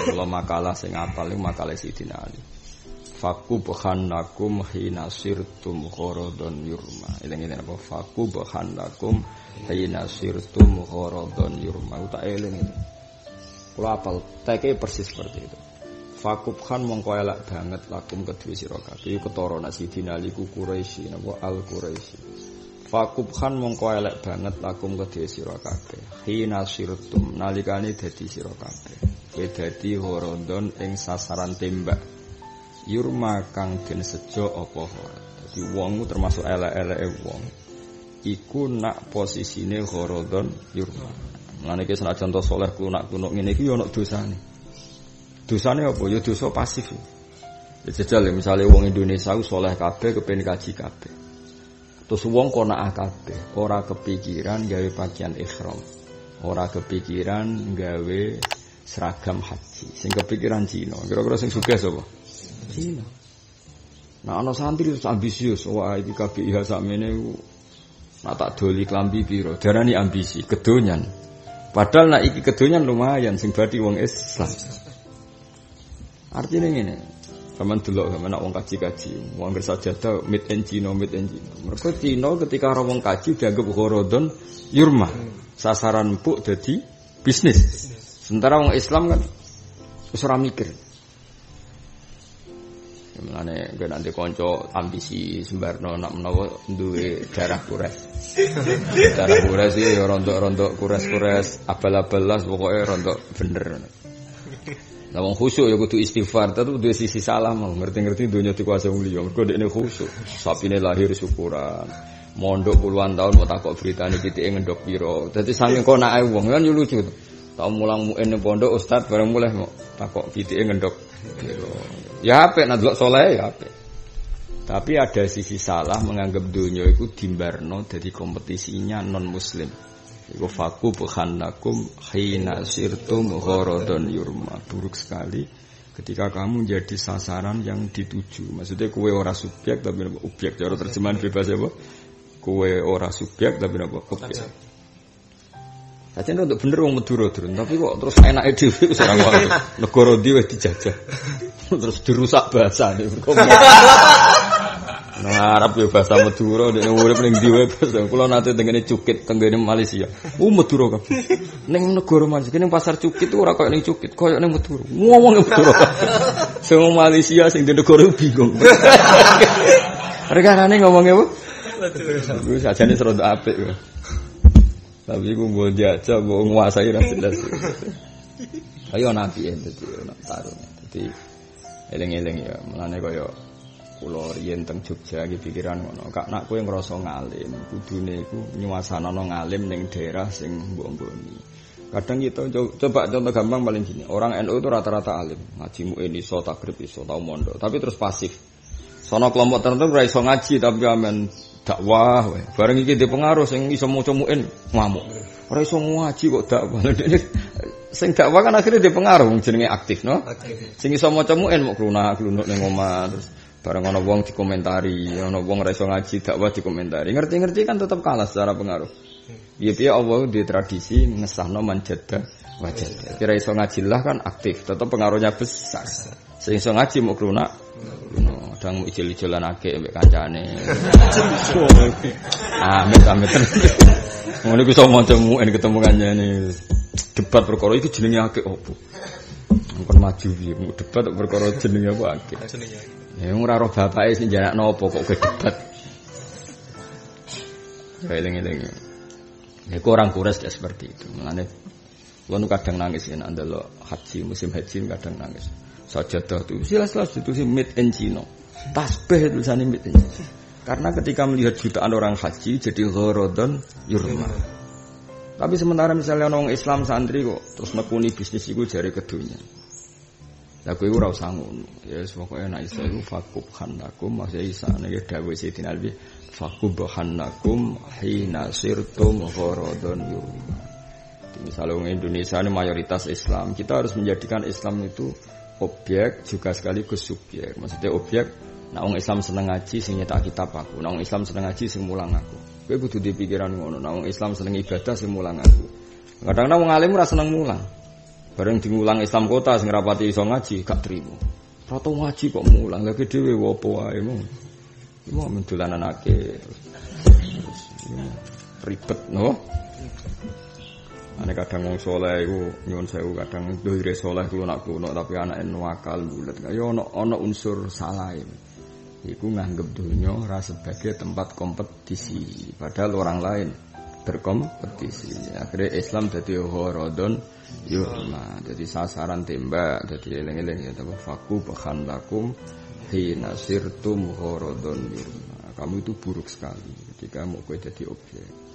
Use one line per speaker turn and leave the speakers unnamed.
Kula makalah sing apal niku makalah Sidina Ali. Fakubhanakum hina sirtum gharadun yurma. Eling-eling apa? Fakubhanakum hina sirtum gharadun yurma. Tak eling itu. Kula apal teke persis seperti itu. Fakubhan mongko elak banget lakum kedue sira kabeh. Iku ketara Sidina Ali ku Quraisy napa Al Quraisy. Fakubhan mongko elek banget lakum kedhe sira kabeh. Hina sirtum nalikane dadi sira kabeh. Kowe dadi horodon ing sasaran tembak. Yurma kang den sejo apa ora. Dadi wong termasuk elek-eleke wong. Iku nak posisine horodon yurma. Mulane iki senajan to saleh kunak-kunuk ngene iki ya ana dosane. Dosane apa? Ya dosa pasif. Ya jajal misale wong Indonesia ku saleh kabeh kepen kaji kabeh. Terus wong konaah kabeh, ora kepikiran gawe pakaian ihram. Ora kepikiran gawe seragam haji. Sing kepikiran Cina. Kira-kira sing sugih sapa? Cina. Nah ana santri terus ambisius, wah iki KBIH sakmene nak tak doli klambi piro. Darani ambisi, kedonyan. Padahal nak iki kedonyan lumayan sing badi wong Islam. Artinya ngene. Kaman delok sampeyan nak wong kaji-kaji, wong sajadah made in Cina, made in Cina. Mergo Cina ketika ora wong kaji dianggap horodon yurma. Sasaran empuk dadi bisnis. Sementara wong Islam kan wis ora mikir. Mulane gue nanti kanca ambisi Sembarno nak menawa duwe darah kures. Darah kures iki ya rontok-rontok kures-kures abal-abalas pokoke rontok bener. Lah wong khusyuk ya kudu istighfar, tetep duwe sisi salah mau ngerti-ngerti donya dikuasai wong liya. Mergo dekne khusyuk, sapine lahir syukuran. Mondok puluhan tahun mau takok beritane pitike ngendhok pira. Dadi saking konake wong kan yo lucu. Tau mulang muin ning pondok ustaz bareng mulih mau takok pitike ngendhok pira. Ya apik nek delok saleh ya apik. Tapi ada sisi salah menganggap donya iku dimbarno dadi kompetisinya non muslim. Iku faku bukhanakum hina sirtum gharadun yurma. Buruk sekali ketika kamu jadi sasaran yang dituju. Maksudnya kowe ora subjek tapi objek. Cara terjemahan bebas apa? Kowe ora subjek tapi apa? Objek. Sajane untuk bener wong Madura durun, tapi kok terus enake dhewe wis ora kok negara ndi wis dijajah. Terus dirusak bahasane. Nah, Arab yo bahasa Madura nek urip ning ndi wae basa. Kula nate tengene Cukit tenggene Malaysia. Madura kabeh. Ning negara Malaysia ning pasar Cukit ora koyo ning Cukit, koyo ning Madura. Ngomong Madura. Sing Malaysia sing di negara bingung. Rekanane ngomongnya apa? Madura. Wis ajane serontok apik kok. Tapi ku mbok jajah mbok nguasai ra jelas. Ayo nabi dadi ana tarung. Dadi eling-eling ya, mulane kaya kula riyen teng Jogja iki pikiran ngono. Kak nak kowe ngrasa ngalim, kudune iku nyuasanana ngalim ning daerah sing mbok-mboni. Kadang kita coba contoh gampang paling gini, orang NU itu rata-rata alim, ngaji muin iso, takrib iso, tau mondok, tapi terus pasif. Sono kelompok tertentu ora iso ngaji tapi amen dakwah wae. Bareng iki dhe pengaruh sing iso maca muin ngamuk. Ora iso ngaji kok dakwah. Sing dakwah kan akhirnya dhe pengaruh jenenge aktif, no? Sing iso maca muin mok klunuk ning omah terus bareng ana wong dikomentari, ana wong ora iso ngaji dakwah dikomentari. Ngerti-ngerti kan tetap kalah secara pengaruh. Piye-piye Allah di tradisi ngesahno manjada wajad. Kira iso ngaji lah kan aktif, tetap pengaruhnya besar. Sing iso ngaji mok klunak. Kadang ijil-ijilan akeh mbek kancane. Amit-amit. Ngono iku iso maca muin ketemu kancane. Debat perkara iki jenenge akeh opo? Kon maju piye? Debat perkara jenenge apa akeh? Ya ora roh bapake sing njanakno apa kok debat. Eling-eling. Ya orang Quraisy kayak seperti itu. Mulane kuwi kadang nangis ya nek ndelok haji musim haji kadang nangis. Sajadah itu jelas-jelas itu sih made in China. Tasbih tulisannya made in China. Karena ketika melihat jutaan orang haji jadi gharadun yurma. Tapi sementara misalnya orang Islam santri kok terus nekuni bisnis iku jare kedunya. Lah kowe ora usah ngono. Ya pokoke nek iso iku fakubhanakum maksud isa nek dawuh Sayyidina Ali fakubhanakum hina sirtum gharadun yurma. Misalnya orang Indonesia ini mayoritas Islam, kita harus menjadikan Islam itu objek juga sekaligus subjek. Maksudnya objek, nak wong Islam seneng ngaji sing nyetak kitab aku, nak wong Islam seneng ngaji sing mulang aku. Kowe kudu di pikiran ngono, nak wong Islam seneng ibadah sing mulang aku. Kadang-kadang wong alim ora seneng mulang. Bareng diulang Islam kota sing rapati iso ngaji gak trimo. Ora tau ngaji kok mulang lagi dhewe opo wae mu. Iku men dolananake. Ribet no. Ane kadang wong saleh iku nyuwun sewu kadang dohire saleh kulo tapi anake nuwakal bulet. Ya ana unsur salah. Iku nganggep dunya ora sebagai tempat kompetisi, padahal orang lain berkompetisi. Akhirnya Islam jadi horodon yurma, jadi sasaran tembak, jadi eling-eling ya tapi faku bahan lakum hina sirtum horodon yurma. Kamu itu buruk sekali ketika mau jadi objek.